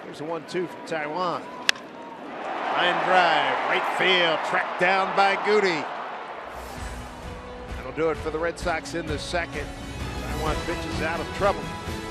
Here's a 1-2 from Taiwan. Line drive, right field, tracked down by Goody. That'll do it for the Red Sox in the second. Taiwan pitches out of trouble.